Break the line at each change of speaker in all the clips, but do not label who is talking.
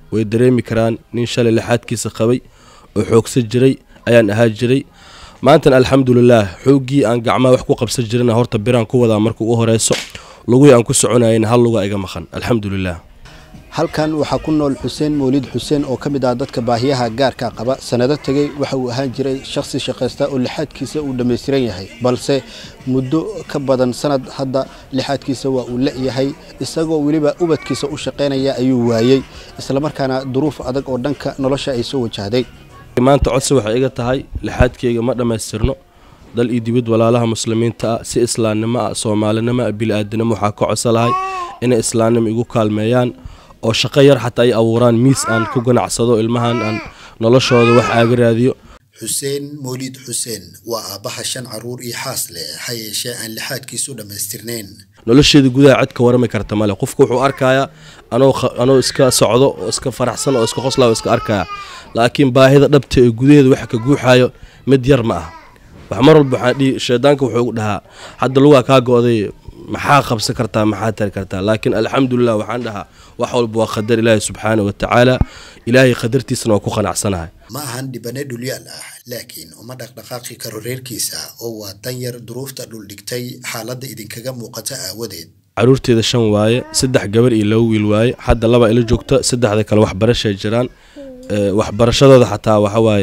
way dareemi karaan nin shalay lixaadkiisa qabay oo xoogsan jiray ayaan ahaa jiray maanta alxamdulillah xoogii aan gacmaha wax ku qabsan jirna horta biraan ku wadaa markuu u horeyso lagu aan ku soconayeen hal luga iga maqan alxamdulillah
halkan waxa ku nool Xuseen Mawlid Xuseen oo kamid ah dadka baahiyaha gaarka qaba sanado tagay waxa uu ahaan jiray shakhsi shaqaysta oo lixaadkiisa uu dhameystiran yahay balse muddo ka badan sanad hadda lixaadkiisa waa uu la yahay isagoo waliba ubadkiisa u shaqeynaya ayuu waayay isla markaana duruuf adag oo dhanka nolosha ay soo wajahday
maanta codsi waxa iga tahay lixaadkeyga ma dhameystirno dal iyo dibad walaalaha muslimiinta si islaamnimo Soomaalinimo bilaadanimo waxa ka codsalahay in islaamnimo igu kaalmeeyaan oo shaqo yar xataa ay abuuraan miis aan ku ganacsado ilmahan aan noloshooda wax aaga raadiyo
Xuseen Mawlid Xuseen waa aabaha 5 caruur iyo xaas leh hayeeshee aan lixaadkiisu dhameystirneen
nolosheeda gudaha cid ka warami karta male qofku wuxuu arkayaa anoo iska socdo oo iska faraxsan oo iska qoslaa oo iska arkaya laakiin baahida dhabta ee gudaheeda wax ka guuxayo mid yar ma ah wax mar walba waxa sheedaanka wuxuu dhahaa hadda luga ka gooday maxaa qabsan kartaa maxaa tar kartaa laakiin alxamdulillah waxaan dhahaa wax walba waa qadar ilaahay subhanahu wa ta'ala ilaahay qadartiisana waa ku qanacsanahay
ma ahan dibane dhulyaal ah laakiin uma dhaqdhaqaaqi karo reerkiisa oo waa tan yar duruufta dhul dhigtay xaaladda idinkaga muuqata aawadeed
caruurteeda 5 waaye 3 gabar iyo 2 wiil waaye hadda 2 ila joogta 3da kale wax barasho jiraan wax barashadooda xataa waxa waaye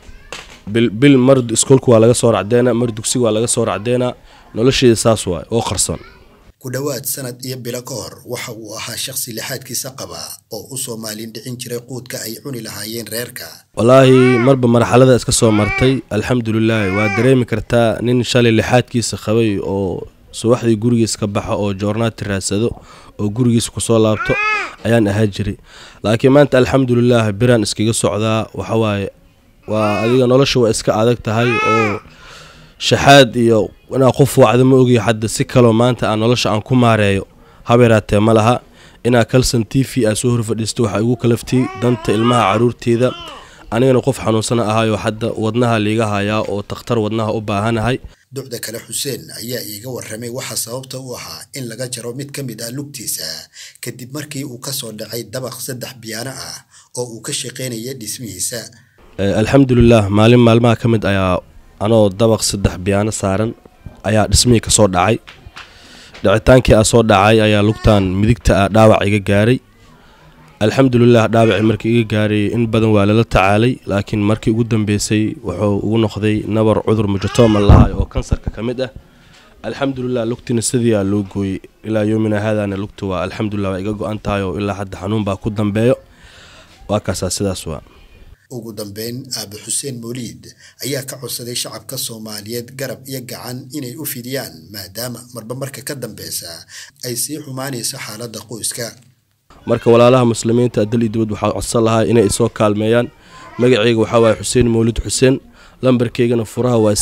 bil mar iskoolku waa laga soo racdeena mar dugsiga waa laga soo racdeena nolosheeda saas waay oo qarsan
ku dhawaad sanad iyo bilo ka hor waxa uu ahaa shakhsi lixaadkiisa qaba oo u Soomaaliin dhicin jiray quudka ay cuni lahaayeen reerka
wallahi marba marxalada iska soo martay alxamdulillah waa dareemi kartaa nin shalay lixaadkiisa qabay oo subaxdii gurigiisa ka baxa oo joornaad raasado oo gurigiisa ku soo laabto ayaan ahaa jiray laakiin maanta alxamdulillah biraan iskaga socdaa waxa waaye waa adiga nolosha waa iska adag tahay oo shahaad iyo ina qof wacdo ma ogi hadda si kale maanta aan nolosha aan ku maareeyo habeeraatee ma laha ina kalsan TV ay soo horfadhisto waxa ugu kalaftay danta ilmaha caruurteeda anigana qof xanuunsan ahayo hadda wadnaha liiga haya oo takhtar wadnaha u baahanahay
ducda kale Xuseen ayaa iiga warramay waxa sababta u ahaa in laga jaro mid kamid ah lugtiisa kadib markii uu ka soo dhacay dabaq 3 biyaana ah oo uu ka shaqeynayay dhismihiisa
alxamdulillah maalmaha kamid ayaa anoo dabaq 3 biyaana saaran ayaa dhismihii ka soo dhacay dhacitaankii soo dhacay ayaa lugtaan midigta dhaawac iga gaaray alxamdulillah dhaawaci markii iga gaaray in badan waa la tacaalay laakiin markii ugu dambeysay wuxuu ugu noqday nabar cudur mujatooma lahaay oo kansarka kamid ah alxamdulillah lugtina sidii loo gooyay ilaa yoomina hadana lugtu waa alxamdulillah waa iga go'an tahay oo ilaa hadda xanuun baa ku dambeeyo waa kaasa sidaas waa
ugu dambeyn Abu Xuseen Mawlid ayaa ka codsaday shacabka Soomaaliyeed garab iyo gacan inay u fidiyaan maadaama marba marka ka dambeeysa ay sii xumaanayso xaaladda qoyska
marka walaalaha muslimiinta dal dibad waxa codsan lahaa inay soo kaalmeeyaan magacayga waxa waa Xuseen Mawlid Xuseen lambarkeygana furaha waa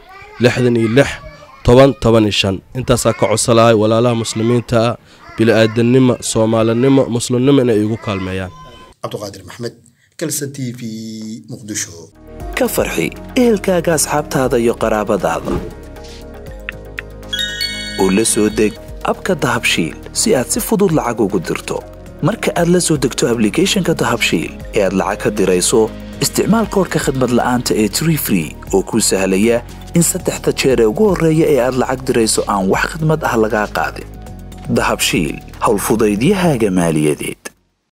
866 1015 intaas ka codsan lahaa walaalaha muslimiinta bilaadanimo Soomaalinimo muslimnimo inay igu kaalmeeyaan
Cabduqaadir Maxmed كلسة TV مقدشو
كفرحي إلكاغا أصحابتها يو قرابة ولسو دق أبكا دهبشيل سياد سفضو لعاقو قدرتو مركا أد لسو دقتو أبليكيشن كدهبشيل إياد لعاقا ديريسو استعمال كوركا خدمة لآنتا اي تري فري وكو سهلية إن ستحتا تشيري وقور ريا إياد لعاق ديريسو آن وح خدمة أهلقا قادم دهبشيل هول فضايديها جمالية دي